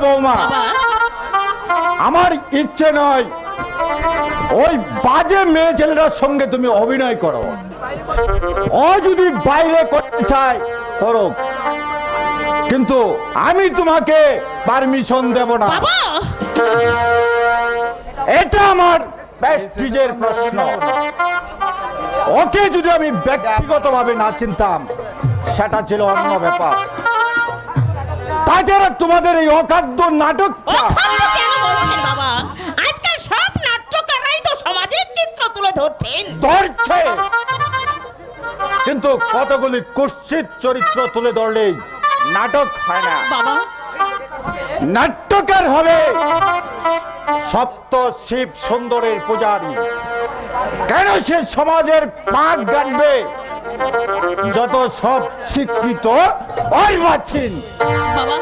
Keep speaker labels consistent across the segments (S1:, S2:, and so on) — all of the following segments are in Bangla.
S1: বৌমা, আমার ইচ্ছে নয় ওই বাজে মেয়ে ছেলেটার সঙ্গে তুমি অভিনয় করো। ও যদি বাইরে করতে চায় করো, কিন্তু আমি তোমাকে পারমিশন দেব না। এটা আমার প্রেস্টিজের প্রশ্ন। ওকে যদি আমি ব্যক্তিগতভাবে না চিনতাম সেটা ছিল অন্য ব্যাপার। তাছাড়া তোমাদের এই অখাদ্য নাটকটা
S2: আজকাল সব নাট্যকাররাই তো সমাজের চিত্র তুলে ধরছেন।
S1: ধরছে, কিন্তু কতগুলি কুৎসিত চরিত্র তুলে ধরলেই নাটক হয় না
S2: বাবা।
S1: নাট্যকার হবে সপ্ত শিব সুন্দরের পূজারী। কেন সে সমাজের পাক গানবে যত সব শিক্ষিত ওই বাছিন।
S2: বাবা,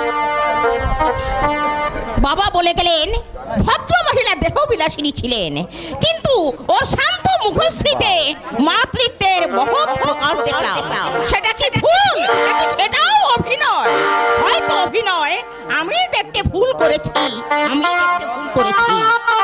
S2: বাবা বলে গেলেন ভদ্র মহিলা দেহ বিলাসিনী ছিলেন, কিন্তু ওর শান্ত মুখশ্রীতে মাতৃত্বের মহৎ প্রকাশ দেখলাম। সেটা কি ভুল নাকি সেটাও অভিনয়? হয়তো অভিনয় আমি দেখতে ভুল করেছি, আমি দেখতে ভুল করেছি।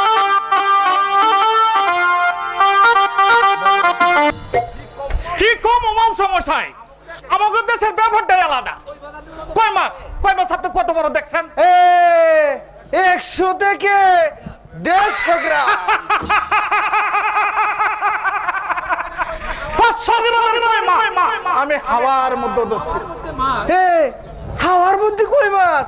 S3: কি কম সমস্যায় আমাদের দেশের ব্যবহারটাই আলাদা। কয় মাস আপনি কত বড় দেখছেন?
S4: 100 থেকে 150 গ্রাম।
S3: 500 গ্রামের কয় মাছ আমি হাওয়ার মধ্যে ধরছি।
S4: হাওয়ার মধ্যে কই মাছ?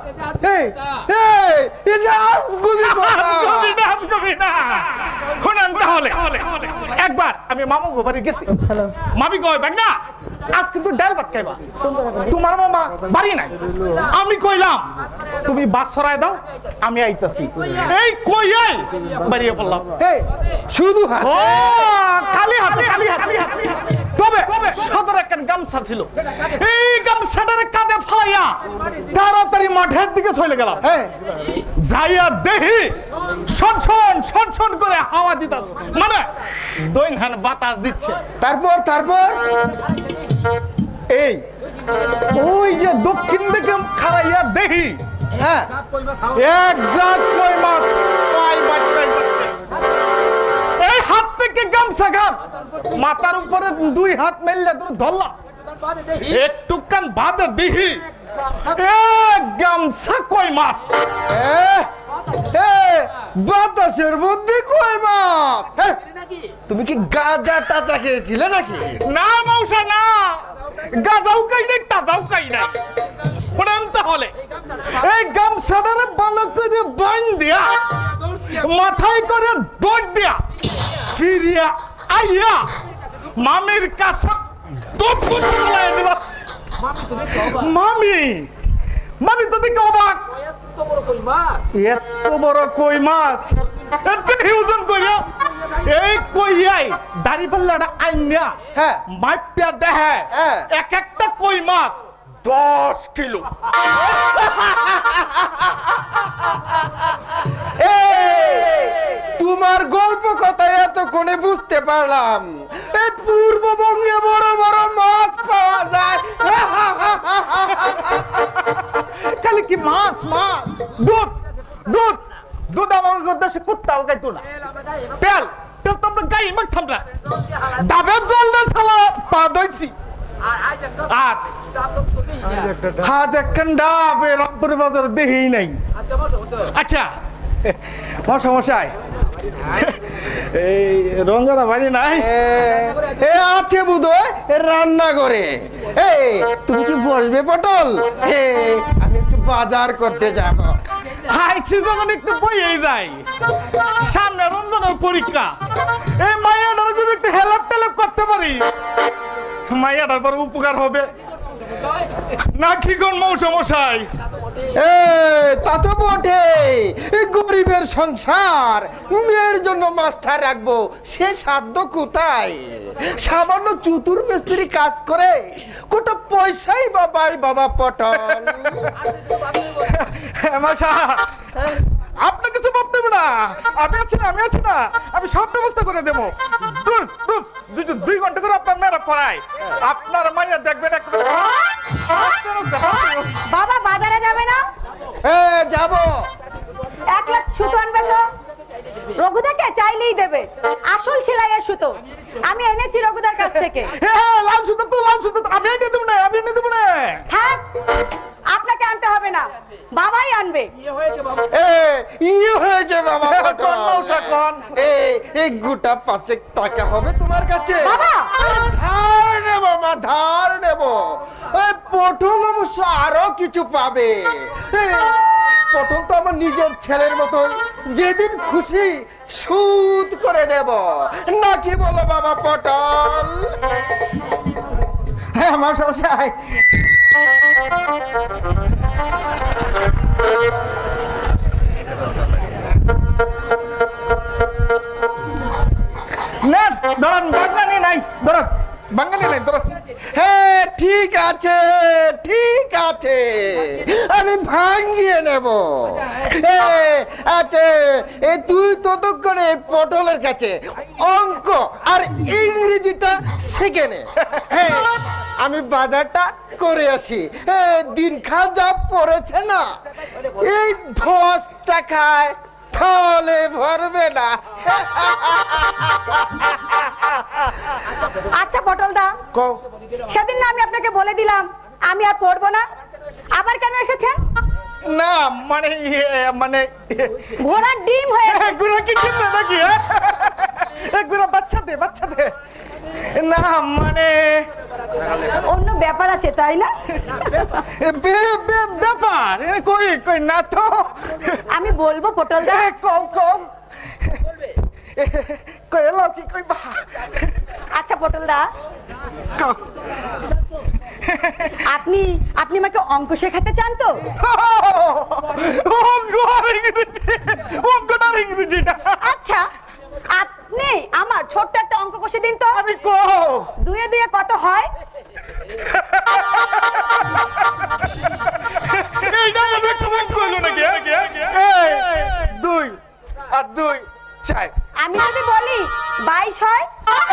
S3: শুনেন তাহলে, একবার আমি মামু বাড়ি গেছি। মামি কয় না আজ কিন্তু ডাল ভাত খাইবা, তোমার মামা বাড়ি নাই। আমি কইলাম তুমি বাস সরাই দাও, আমি আইতাছি। এই কই এই বাড়িয়ে পড়লাম
S4: শুধু
S3: খালি হাতে। তবে সদর একটা গামছা ছিল, এই গামছাটার কাঁধে ফালাইয়া তাড়াতাড়ি মাঠের দিকে চলে গেলাম। যাইয়া দেখি ছন করে হাওয়া দিতেছে, মানে দৈনহান বাতাস দিচ্ছে।
S4: তারপর
S3: এই ওই যে দক্ষিণ দিকে খাড়াইয়া দেখি এক জাত কই মাছ এই হাত থেকে গামছা ঘাট মাথার উপরে 2 হাত মেললে ধরলাম, একটুখান বাদে দিহি গামছা কই মাছ।
S4: বাতাসের মধ্যে কই মাছ? তুমি কি গাঁজা টাচা খেয়েছিলে নাকি?
S3: না মৌসা না, গাঁজাও খাই নাই, টাজাও খাই নাই। শুনেন তাহলে, এই গামছাটারে ভালো করে বাঁধ দিয়া মাথায় করে দৌড় দিয়া ফিরিয়া আইয়া মামির কাছে মামি তো দেখে অবাক, এত বড় কই মাছ ওজন করিয়া এই কইয়াই দাড়ি পাল্লাটা আইনা মাইপিয়া দেখে এক একটা কই মাছ 10 কিলো।
S4: তোমার গল্প কথা এতক্ষণে বুঝতে পারলাম, এই পূর্ববঙ্গে বড় বড় মাছ পাওয়া যায়।
S3: খালি কি মাছ দুধ আমার দেশে কুত্তাও খাইতো না। তেল তো আমরা গাই মাখতাম না, ডাবের জল দিয়ে শালা পা ধুইছি। রামপুরের বাজারে দেখেই নাই। আচ্ছা মশাই, এই রঞ্জনা বাড়ি নাই?
S4: আছে বুধই রান্না করে। তুমি কি বলবে পটল? আমি একটু বাজার করতে যাব।
S3: আইসি যখন একটু বইয়েই যাই, সামনে রঞ্জনের পরীক্ষা। এই মাইয়াটার যদি একটু হেল্প টেল্প করতে পারি, মাইয়াটার পর উপকার হবে না কি কোন মশাই?
S4: তা তো বটে, গরিবের সংসার, মেয়ের জন্য মাস্টার রাখবো সে সাধ্য কোথায়? সামান্য চতুর মিস্ত্রি কাজ করে কোটা পয়সাই বাবা পটল।
S3: আপনার কিছু ভাবতে হবে না, আমি আছি না, আমি সব ব্যবস্থা করে দেবো। 2 ঘন্টা করে আপনার মেয়েরা পড়ায়, আপনার মাইয়া দেখবেন।
S5: বাবা বাজারে যাবে না?
S4: যাবো।
S5: 1 লাখ সুতো আনবে তো। রঘুদাকে চাইলেই দেবে, আসল সেলাইয়ের সুতো আমি এনেছি রঘুদার কাছ থেকে।
S3: লাল সুতো তো, লাল সুতো তো আমি এনে দেবো না, আমি এনে দেবো না।
S5: হ্যাঁ, আপনাকে আনতে হবে না, বাবাই আনবে।
S4: ইয়ে হয়েছে বাবা
S3: কোন মৌসা কোন?
S4: এই গোটা 5 টাকা হবে তোমার কাছে?
S5: বাবা!
S4: ধার নেবো মা, ধার নেবো। ওই পটল অবশ্য আরো কিছু পাবে। পটল তো আমার নিজের ছেলের মতো, যেদিন খুশি সুদ করে দেব, নাকি বলো বাবা পটল?
S3: হ্যাঁ আমার সমস্যা। না ধরুন বাঙালি নাই, ধরুন বাঙালি নাই, ধরুন।
S4: হ্যাঁ ঠিক আছে, ঠিক আছে, আমি ভাঙিয়ে নেব। আচ্ছা তুই ততক্ষণে পটলের কাছে অঙ্ক আর ইংরেজিটা শিখে নে। আমি বাজারটা করে আসি। দিনখান যা পড়েছে না, এই 10 টাকায় থলে ভরবে না।
S5: আচ্ছা পটলদা, সেদিন না আমি আপনাকে বলে দিলাম আমি আর পড়বো না, আবার কেন এসেছেন?
S3: না মানে মানে
S5: ঘোড়ার ডিম হয়ে
S3: গুড়া কি কিনবে নাকি? গুড়া বাচ্চা দে, বাচ্চা দে। না মানে
S5: অন্য ব্যাপার আছে তাই না?
S3: ব্যাপার কই কই না তো।
S5: আমি বলবো পটলদা।
S3: কম কম কই এলো কি কই বা।
S5: আচ্ছা পটলদা, আপনি আমাকে অঙ্ক শেখাতে চান তো? আচ্ছা আপনি আমার ছোট্ট একটা অঙ্ক কষে দিন তো।
S3: আমি কো
S5: 2 এ 2 কত হয়?
S3: এইটা মানে কেমন কইলো নাকি? 2 আর 2 4।
S5: আমি যদি বলি 22 হয়?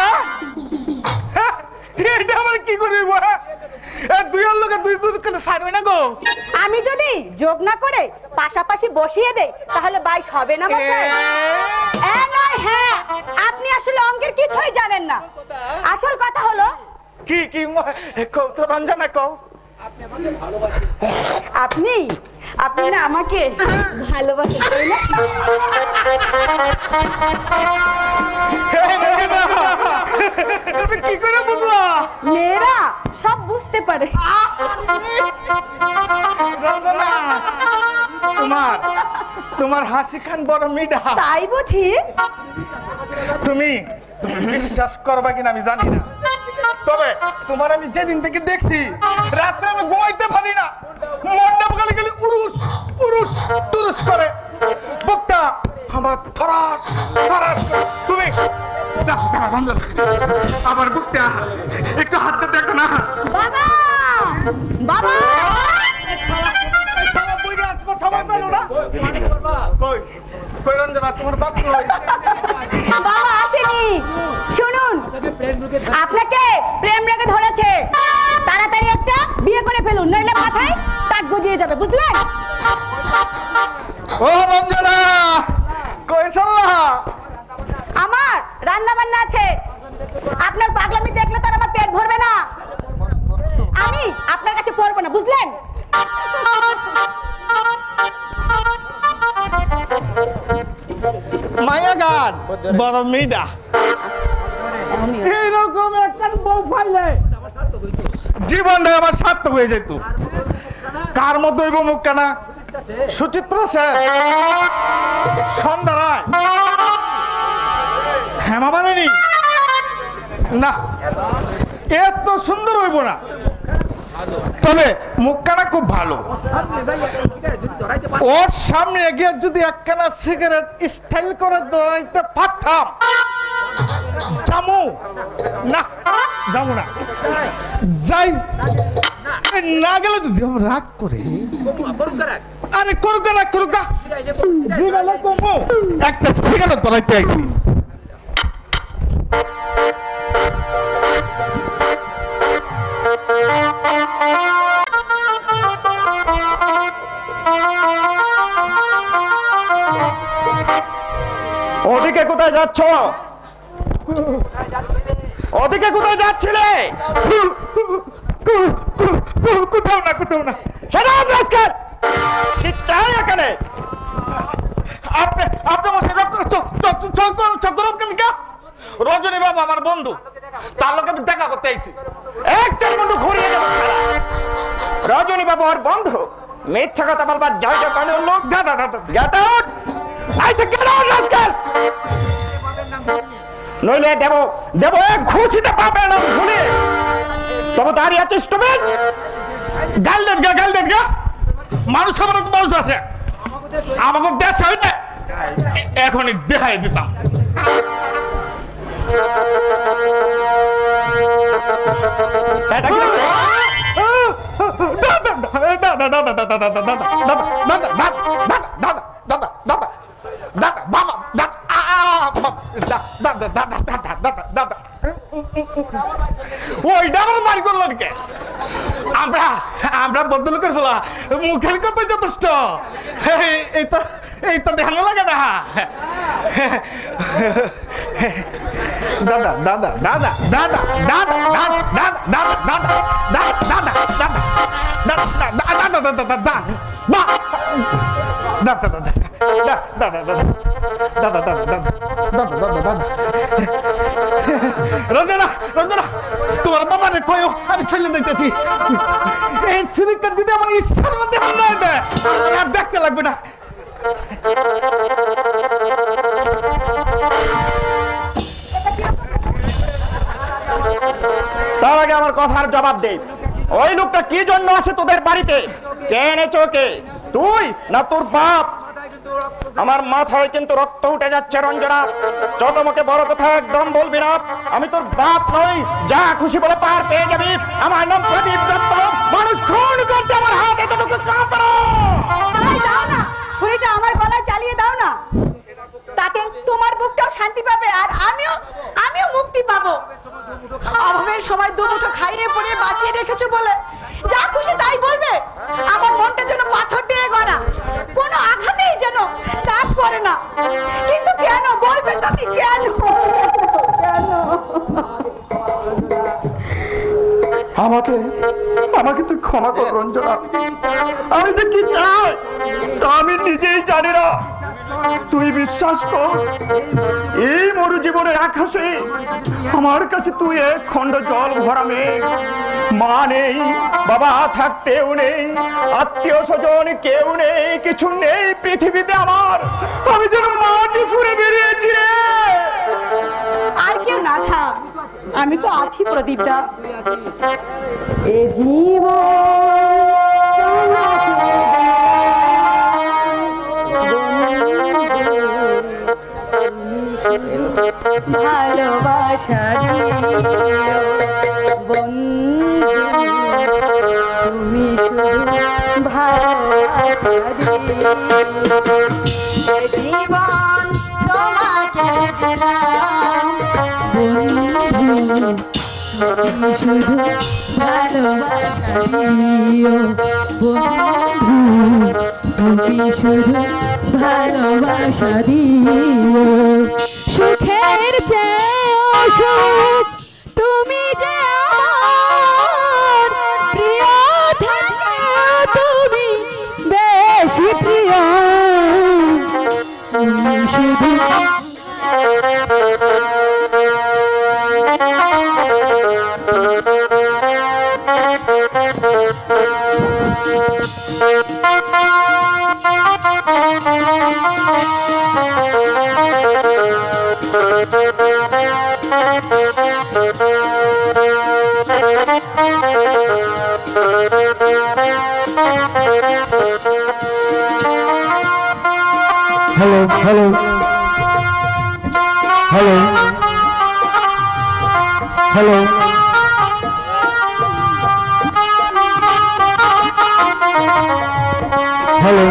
S3: এটা আমার কি করব? 2 এর লগে 2 যোগ করে 4 হয় না গো।
S5: আমি যদি যোগ না করে পাশাপাশি বসিয়ে দেই তাহলে 22 হবে না মশাই? নয় হ্যাঁ, আপনি আসলে অঙ্কের কিছুই জানেন না। আসল কথা হলো
S3: কি কি কও তো রঞ্জনা কও।
S5: আপনি না আমাকে ভালোবাসেন তাই না?
S3: তুমি কি করে বুঝলা?
S5: মেয়েরা সব বুঝতে পারে।
S3: রঞ্জনা তোমার হাসি খান বড় মিঠা।
S5: তাই বুঝি?
S3: তুমি বিশ্বাস করবা কিনা আমি জানি না, তবে তোমার আমি যেদিন থেকে দেখছি রাত্রে আমি ঘুমাইতে পারি না, মনটা খালি খালি উরুস উরুস টুরুস করে, বুকটা আমার থরাস থরাস করে। তুমি আমার বুকটা একটু হাতটা দেখো না।
S5: বাবা বাবা
S3: সময় পেল না। কই কই রঞ্জনা, তোমার বাপ কই?
S5: বাবা আসেনি। শুনুন, আপনাকে প্রেম রেগে ধরেছে, তাড়াতাড়ি একটা বিয়ে করে ফেলুন, নইলে মাথায় টাক গজিয়ে যাবে, বুঝলেন?
S3: ও রঞ্জনা কই চললা?
S5: আমার রান্না বান্না আছে, আপনার পাগলামি দেখলে তো আর আমার পেট ভরবে না। আমি আপনার কাছে পড়বো না, বুঝলেন?
S3: মায়া গান বড় মিডা, এইরকম একটা বউ পাইলে জীবনটা আমার সার্থক হয়ে যেত। কার মতো হইব মুখ কানা? সুচিত্রা সেন, সন্ধ্যা রায়, হেমা মালিনী, না এত সুন্দর হইব না, তবে মুখখানা খুব ভালো। ওর সামনে গিয়ে যদি একখানা সিগারেট স্টাইল করে দৌড়াইতে পারতাম, জামু না যাবো না, যাই না গেলে যদি রাগ করে, আরে করুকা রাগ করুকা, একটা সিগারেট দৌড়াইতে আইছি।
S1: ওদিকে কোথায় যাচ্ছ? ওদিকে কোথায় যাচ্ছিলে?
S3: কোথাও না, কোথাও না।
S1: এখানে
S3: রজনী বাবু আমার বন্ধু, তার লোক আমি দেখা করতে আইছি।
S1: একজন বন্ধু ঘুরিয়ে দেবো। রজনী বাবু আর বন্ধু মিথ্যা কথা বলবার জায়গা পানি লোক।
S3: দাদা দাদা
S1: Get out! I said get out, rascal! নইলে দেব এক ঘুষিতে পাবে না ভুলে। তবে দাঁড়িয়ে আছিস তুমি?
S3: গাল দেন গা। মানুষ আমার মানুষ আছে, আমাকে দেশ হইলে এখনই দেখাই দিতাম। ওইটা আমার মারি করলো কে? আমরা বদলুকের ফেলা মুখের কথা যথেষ্ট, এই তো ধ্যান লাগে না। দাদা দাদা দাদা দাদা দাদা দাদা দাদা দাদা দাদা দাদা দাদা রঞ্জনা রঞ্জনা, তোমার বাবা রে কয়ো আমি ছেলে দেখতেছি। এই সিরিকার যদি আমার ইচ্ছার মধ্যে হামলা হবে আর দেখতে লাগবে না।
S1: তার আগে আমার কথার জবাব দে। ওই লোকটা কি জন্য আসে তোদের বাড়িতে? কে এনেছো? কে তুই না তোর বাপ? আমার মাথায় কিন্তু রক্ত উঠে যাচ্ছে রঞ্জনা। যত মুখে বড় কথা একদম বলবি না। আমি তোর বাপ নই, যা খুশি বলে পার পেয়ে যাবি। আমার নাম প্রদীপ দত্ত। মানুষ খুন করতে আমার হাত এতটুকু কাঁপে।
S5: দাও না, ছুরিটা আমার গলায় চালিয়ে দাও না, তাতে তোমার বুকটাও শান্তি পাবে আর আমিও মুক্তি পাবো। অভাবের সময় দুমুঠো খাইয়ে পড়ে বাঁচিয়ে রেখেছো বলে যা খুশি তাই বলবে। আমার মনটা যেন পাথর দিয়ে গড়া, কোনো আঘাতেই যেন দাগ পড়ে না। কিন্তু কেন বলবে তুমি? কেন
S1: আমাকে তুই ক্ষমা কর রঞ্জনা। আমি যে কি চাই তা আমি নিজেই জানি না। তুই বিশ্বাস কর, এই মরু জীবনের আকাশে আমার কাছে তুই এক খণ্ড জল ভরা মেঘ। মা নেই, বাবা থাকতেও নেই, আত্মীয় স্বজন কেউ নেই, কিছু নেই পৃথিবীতে আমার। আমি যেন মাটি ফুঁড়ে বেরিয়েছি রে।
S5: আর কেউ না থাক, আমি তো আছি প্রদীপ দা। এ জীবন ভালোবাসা বন্ধু, তুমি শুধু ভালোবাসা জীবন তোমাকে দিলাম বন্ধু, তুমি শুধু ভালোবাসা দিও বন্ধু, তুমি শুধু ভালোবাসা দিও। সুখের চেয়ে সুখ তুমি যে আমার প্রিয়, থাকে তুমি বেশি প্রিয়, তুমি শুধু
S1: Hello, hello, hello, hello. Hello.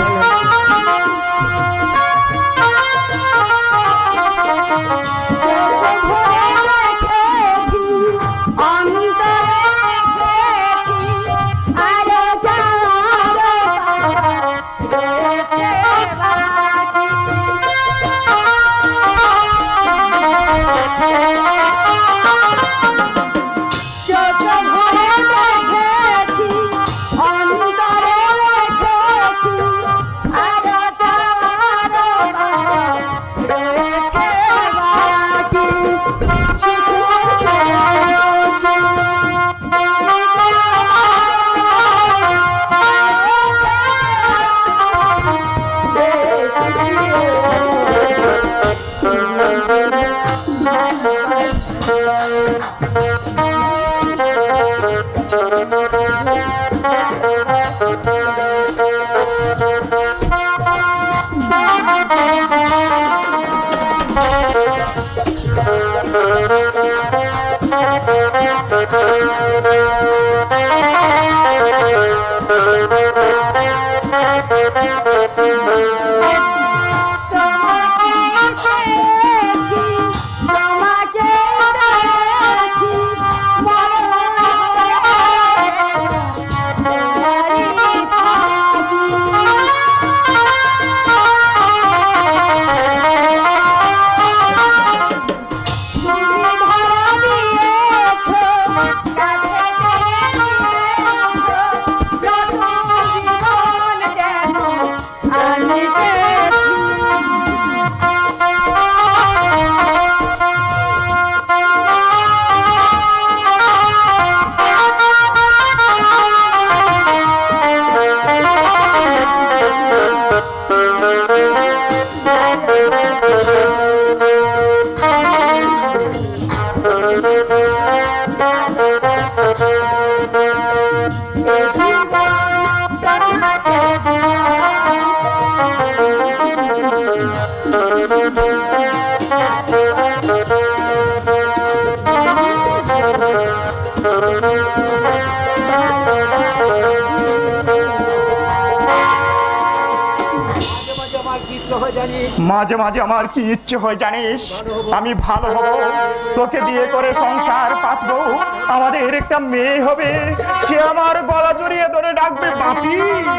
S1: মাঝে মাঝে আমার কি ইচ্ছে হয় জানিস? আমি ভালো হব, তোকে বিয়ে করে সংসার পাতবো, আমাদের একটা মেয়ে হবে, সে আমার গলা জড়িয়ে ধরে ডাকবে বাপি।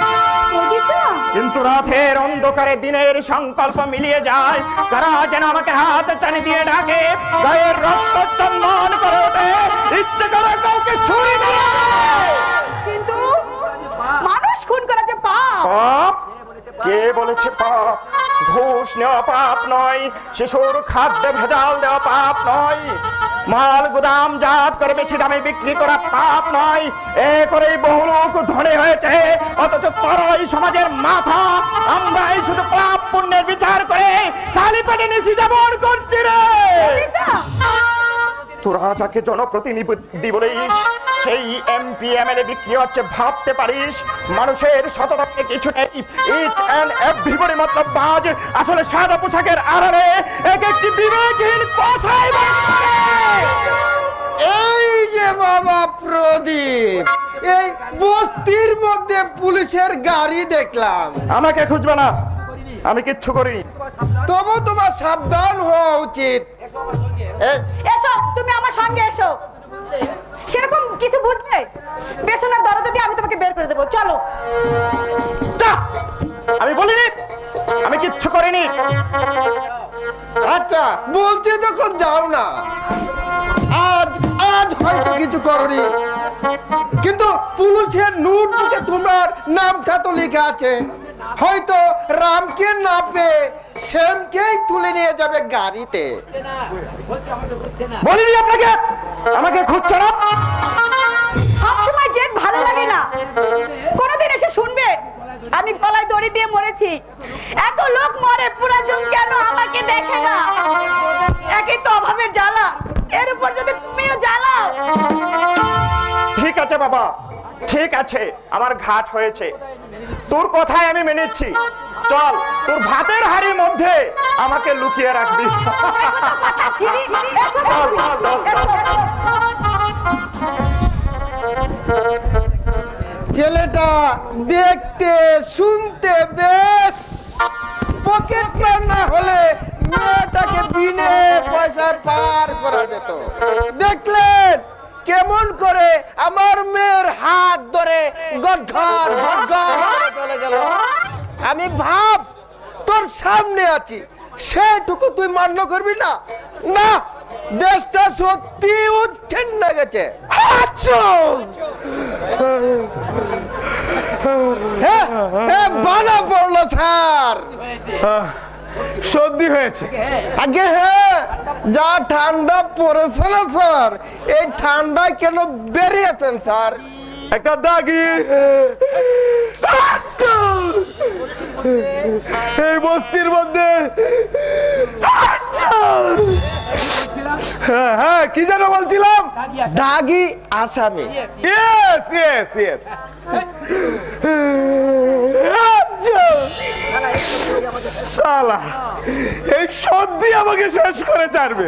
S1: কিন্তু রাতের অন্ধকারে দিনের সংকল্প মিলিয়ে যায়, তারা যেন আমাকে হাত টানি দিয়ে ডাকে, গায়ের রক্ত চন্দন করে ওঠে, ইচ্ছে করে কাউকে ছুরি মারে।
S5: কিন্তু মানুষ খুন করা যে পাপ।
S1: পাপ? কে বলেছে পাপ? ঘুষ নেওয়া পাপ নয়, শিশুর খাদ্যে ভেজাল দেওয়া পাপ নয়, মাল গুদাম জাত করে বেশি দামে বিক্রি করা পাপ নয়। এ করেই বহু লোক ধনী হয়েছে, অথচ তারাই সমাজের মাথা। আমরাই শুধু পাপ পুণ্যের বিচার করে খালি পেটে নিশি যাপন করছি রে। তোরা যাকে জনপ্রতিনিধি বলিস, সেই এমপি এমএলএ বিক্রি হচ্ছে ভাবতে পারিস? মানুষের সততাকে কিছু নেই, ইচ এন্ড এভরিবডি মতলব বাজ। আসলে সাদা পোশাকের আড়ালে এক একটি বিবেকহীন কসাই বাস করে।
S4: এই যে বাবা প্রদীপ, এই বস্তির মধ্যে পুলিশের গাড়ি দেখলাম।
S1: আমাকে খুঁজবে না, আমি কিচ্ছু করিনি।
S4: তবু তোমার সাবধান হওয়া উচিত।
S5: এসো, তুমি আমার সঙ্গে এসো। সেরকম কিছু বুঝলে বেসনের দরজা দিয়ে আমি তোমাকে বের করে দেবো, চলো।
S1: আমি বলিনি, আমি কিচ্ছু করিনি।
S4: আচ্ছা বলছি যখন যাও না, আজ আজ হয়তো কিছু করনি, কিন্তু পুলিশের নোটবুকে তোমার নামটা তো লেখা আছে। হয়তো রামকে না পেয়ে শ্যামকেই তুলে নিয়ে যাবে গাড়িতে।
S1: বলিনি আপনাকে, আমাকে খুঁজছে না।
S5: সবসময় জেদ ভালো লাগে না। কোনদিন এসে শুনবে আমি গলায় দড়ি দিয়ে মরেছি? এত লোক মরে, পুরাজন কেন আমাকে দেখে না? একই তো অভাবের জ্বালা, এর উপর যদি তুমিও জ্বালাও।
S1: ঠিক আছে বাবা, ঠিক আছে, আমার ঘাট হয়েছে, তোর কথাই আমি মেনেছি। চল, তোর ভাতের হাড়ির মধ্যে আমাকে লুকিয়ে রাখবি।
S4: ছেলেটা দেখতে শুনতে বেশ পকেট মার না হলে মেয়েটাকে বিনে পয়সায় পার করা যেত। দেখলেন কেমন করে আমার মেয়ের হাত ধরে গড়ঘর গড়ঘর করে চলে গেল। আমি ভাব তোর সামনে আছি, সেটুকু তুই মান্য করবি না? না, দেশটা সত্যি উচ্ছন্ন গেছে। বাধা পড়লো স্যার।
S3: সর্দি হয়েছে।
S4: আগে হ্যাঁ, যা ঠান্ডা পড়েছে না স্যার, এই ঠান্ডায় কেন বেরিয়েছেন স্যার?
S3: একটা দাগি এই বস্তির মধ্যে হ্যাঁ হ্যাঁ, কি যেন বলছিলাম?
S4: দাগি আসামি।
S3: Yes yes yes. শালা এই সত্যি আমাকে শেষ করে ছাড়বে।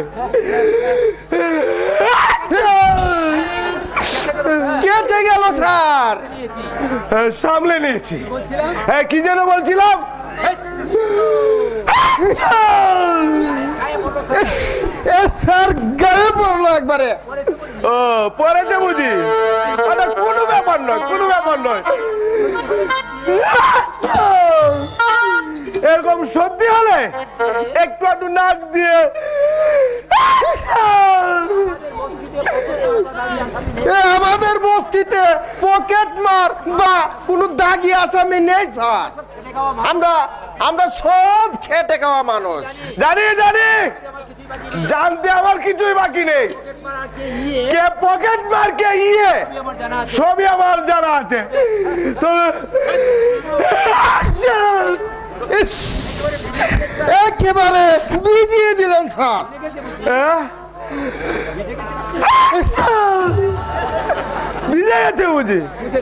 S4: কেটে গেল স্যার।
S3: সামলে নিয়েছি। হ্যাঁ, কি যেন বলছিলাম?
S4: স্যার গায়ে পড়লো একবারে।
S3: ও পড়েছে বুঝি? আরে কোনো ব্যাপার নয়, কোনো ব্যাপার নয়। এরকম সত্যি হলে একটু একটু নাক দিয়ে
S4: আমাদের বস্তিতে পকেট মার বা কোনো দাগি আসামি নেই স্যার। আমরা সব খেটে খাওয়া মানুষ।
S3: জানি জানি, জানতে আমার কিছুই বাকি নেই। কে পকেট মার কে ইয়ে সবই আমার জানা আছে। তবে
S4: একেবারে বুঝিয়ে দিলেন স্যার।
S3: ভিজে গেছে বুঝি?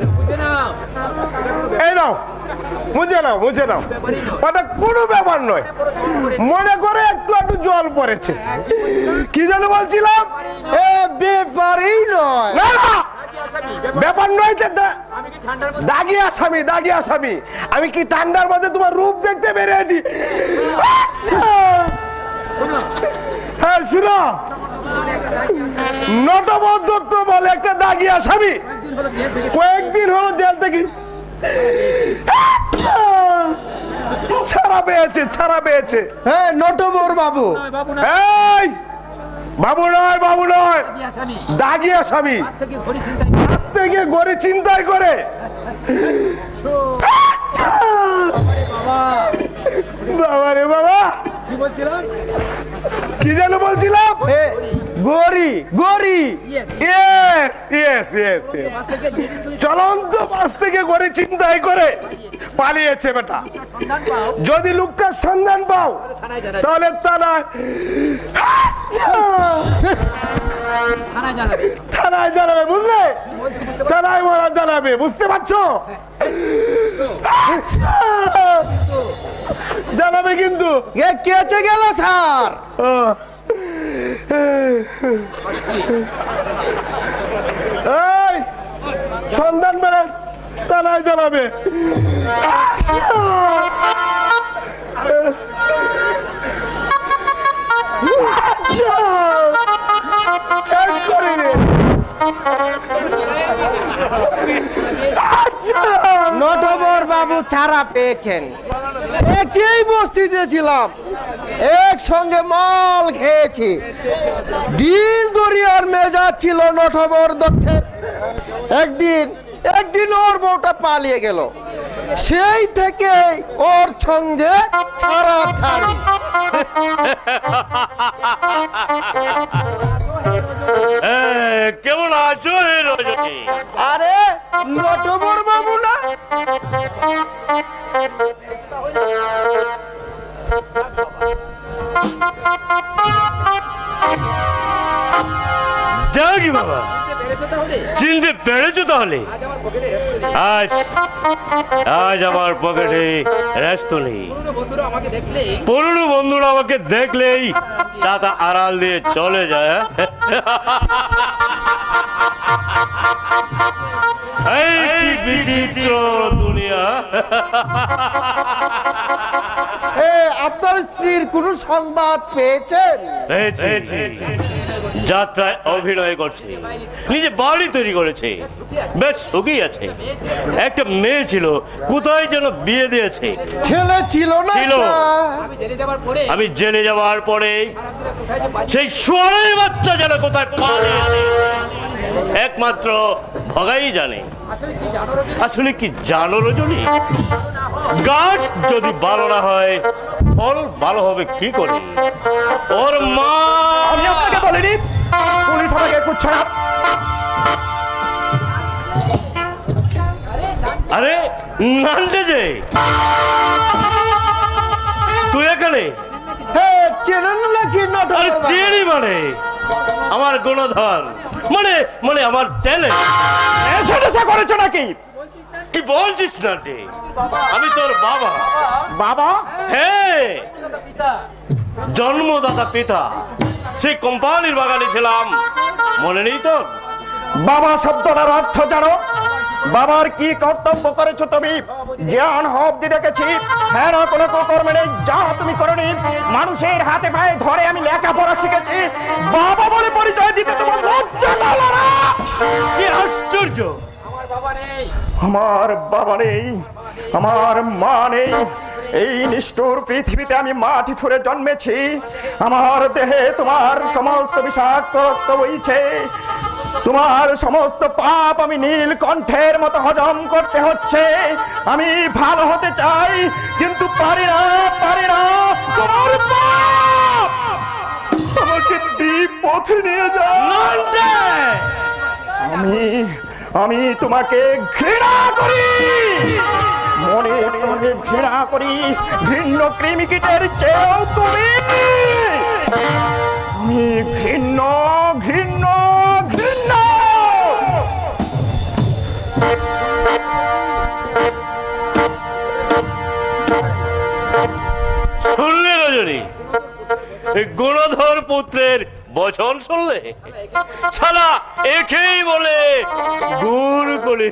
S3: এই নাও, মুছে নাও, মুছে নাও। ওটা কোনো ব্যাপার নয়, মনে করে একটু একটু জল পড়েছে। কি যেন বলছিলাম?
S4: ব্যাপারই নয়।
S3: না না, ব্যাপার নয়। দাগি আসামি, দাগি আসামি। আমি কি ঠান্ডার মধ্যে তোমার রূপ দেখতে বেরিয়েছি? হ্যাঁ শুনো, নটবর দত্ত বলে একটা দাগি আসামি কয়েকদিন হলো জেল থেকে ছাড়া পেয়েছে, ছাড়া পেয়েছে।
S4: হ্যাঁ, নটবর বাবু।
S3: এই বাবু নয়, বাবু নয়, দাগি আসামি। আজ থেকে গড়ি চিন্তাই করে। বাবা রে বাবা, কি যেন বলছিলাম?
S4: গরি গরি।
S3: Yes yes yes. চলন্ত বাস থেকে গড়ি চিন্তাই করে পালিয়েছে বেটা। যদি লোকটার সন্ধান পাও তাহলে থানায় জানাবে, বুঝলে? থানায় মারা জানাবে, বুঝতে পারছো? জানাবে কিন্তু।
S4: কেটে গেল স্যার।
S3: এই সন্ধান বেড়া থানায় জানাবে।
S4: নটবর বাবু ছাড়া পেয়েছেন। একই বস্তিতে ছিলাম, একসঙ্গে মাল খেয়েছি। দিল দরিয়ার মেজাজ ছিল নটবর দত্তের। একদিন ওর বউটা পালিয়ে গেল, সেই থেকে ওর সঙ্গে ছাড়া ছাড়ি।
S6: কেমন আছো?
S4: আরে নটবর বাবু না?
S6: যাকি বাবা, চিনতে পেরেছো তাহলে? আজ আমার পকেটে রেস্ট নেই। পুরনো বন্ধুরা আমাকে দেখলেই চাকা আড়াল দিয়ে চলে যায়। এই কি বিচিত্র দুনিয়া।
S4: আপনার স্ত্রীর কোন সংবাদ পেয়েছেন?
S6: যাত্রায় অভিনয় করছে, নিজে বাড়ি তৈরি করেছে, বেশ সুখী আছে। একটা মেয়ে ছিল, কোথায় যেন বিয়ে দিয়েছে।
S4: ছেলে ছিল না?
S6: ছিল। আমি জেলে যাওয়ার পরে সেই সোয়ারের বাচ্চা যেন কোথায় পালিয়েছে একমাত্র ভগাই জানে। আসলে কি জানো রজনী, গাছ যদি ভালো না হয় ফল ভালো হবে কি করে? ওর মা
S3: আমি আপনাকে বলিনি পুলিশ আমাকে করছে না।
S6: আরে নান্টে যে তুই এখানে?
S4: চেনেন নাকি
S6: আরে
S4: নটবর বাবু?
S6: চিনি মানে আমার গুণধর, মানে মানে আমার ছেলে।
S1: এসে টেসে করেছো নাকি?
S6: কি বলছিস না রে? আমি তোর বাবা।
S1: বাবা?
S6: হ্যাঁ, জন্মদাতা পিতা। সেই কোম্পানির বাগানে ছিলাম, মনে নেই তোর?
S1: বাবা শব্দটার অর্থ জানো? বাবার কি কর্তব্য করেছো তুমি? জ্ঞান অবধি রেখেছি, হ্যাঁ না কোনো কর্মে নেই যা তুমি করনি। মানুষের হাতে পায়ে ধরে আমি লেখাপড়া শিখেছি, বাবা বলে পরিচয় দিতে তোমার লজ্জা লাগলো না?
S6: কি আশ্চর্য!
S1: আমার বাবা নেই, আমার মা নেই, এই নিষ্ঠুর পৃথিবীতে আমি মাটি ফুঁড়ে জন্মেছি। আমার দেহে তোমার সমস্ত বিষাক্ত রক্ত বইছে, তোমার সমস্ত পাপ আমি নীলকণ্ঠের মতো হজম করতে হচ্ছে। আমি ভালো হতে চাই কিন্তু পারি না, পারি না। তোমার পাপ আমাকে বিপথে নিয়ে যায়। আমি তোমাকে ঘৃণা করি, মনে মনে ঘৃণা করি, ভিন্ন কৃমিকীটের চেয়েও তুমি। আমি ঘৃণ্য ঘৃণ্য ঘৃণ্য।
S6: শুনলে রজনী? এই গুণধর পুত্রের বচন শুনলে? শালা একেই বলে গুড় কলি।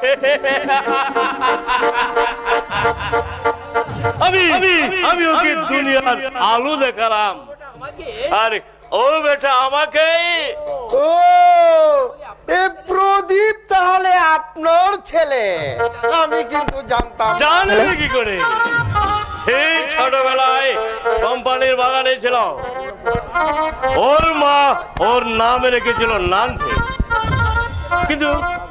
S6: আমি ওকে দুনিয়ার আলু দেখালাম, আর ও বেটা আমাকে।
S4: ও, এ প্রদীপ তাহলে আপনার ছেলে? আমি কিন্তু জানতাম না।
S6: জানলে কি করে? সেই ছোটবেলায় কোম্পানির বাগানে ছিল, ওর মা ওর নামে রেখেছিল নানফে। কিন্তু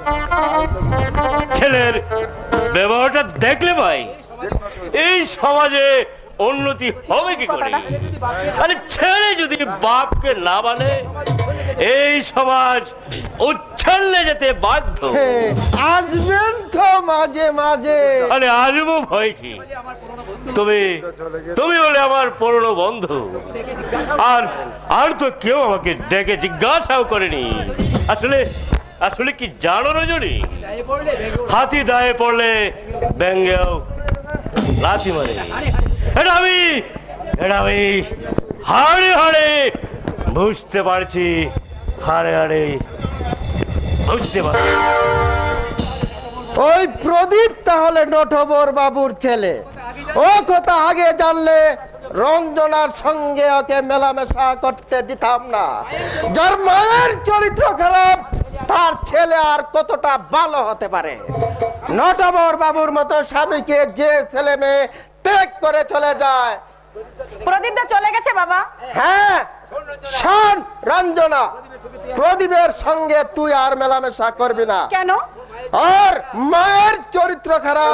S6: ছেলের ব্যবহারটা দেখলে ভাই, এই সমাজে উন্নতি হবে কি করে? আরে ছেলে যদি বাপকে না মানে, এই সমাজ উচ্ছন্নে যেতে বাধ্য।
S4: আসবেন তো মাঝে মাঝে।
S6: আরে আসবো ভয় কি? তুমি তুমি বলে আমার পুরনো বন্ধু, আর আর তো কেউ আমাকে ডেকে জিজ্ঞাসাও করেনি। আসলে আসলে কি জানো রজনী? হাতি দায়ে পড়লে ব্যাঙ্গেও লাথি মারে। এটা আমি হাড়ে হাড়ে বুঝতে পারছি, হাড়ে হাড়ে বুঝতে পারছি।
S4: ওই প্রদীপ তাহলে নটবর বাবুর ছেলে? ও কথা আগে জানলে রঞ্জনার সঙ্গে ওকে মেলামেশা করতে দিতাম না। যার মায়ের চরিত্র খারাপ, তার ছেলে আর কতটা ভালো হতে পারে? নটবর বাবুর মতো স্বামীকে যে ছেলে মেয়ে ত্যাগ করে চলে যায়।
S5: প্রদীপটা চলে গেছে বাবা।
S4: হ্যাঁ, শোন রঞ্জনা, প্রদীপের সঙ্গে তুই আর মেলামেশা করবি না।
S5: কেন?
S4: আর মায়ের চরিত্র খারাপ।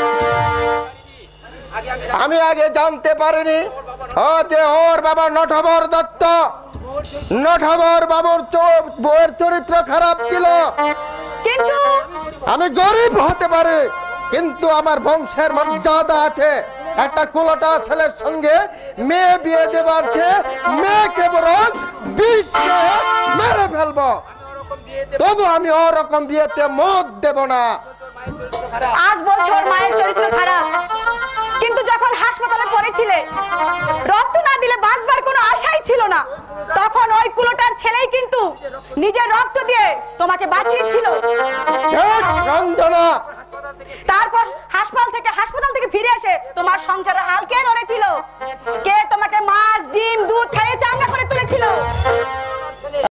S4: আমি আগে জানতে পারিনি ও যে ওর বাবা নটবর দত্ত। নটবর বাবুর বউয়ের চরিত্র খারাপ ছিল।
S5: কিন্তু
S4: আমি গরিব হতে পারি, কিন্তু আমার বংশের মর্যাদা আছে। একটা কুলোটা ছেলের সঙ্গে মেয়ে বিয়ে দেবার চেয়ে মেয়েকে বরং বিষ খেয়ে মেরে ফেলবো। তবু আমি ওরকম বিয়েতে মত দেব না।
S5: আজ বলছো ওর মায়ের চরিত্র খারাপ, কিন্তু যখন হাসপাতালে পড়েছিলে, রক্ত না দিলে বাঁচবার কোনো আশাই ছিল না, তখন ওই কুলোটার ছেলেই কিন্তু নিজের রক্ত দিয়ে তোমাকে বাঁচিয়েছিল।
S4: রঞ্জনা,
S5: তারপর হাসপাতাল থেকে ফিরে এসে তোমার সংসারের হাল কে ধরেছিল? কে তোমাকে মাছ ডিম দুধ খাইয়ে চাঙ্গা করে তুলেছিল?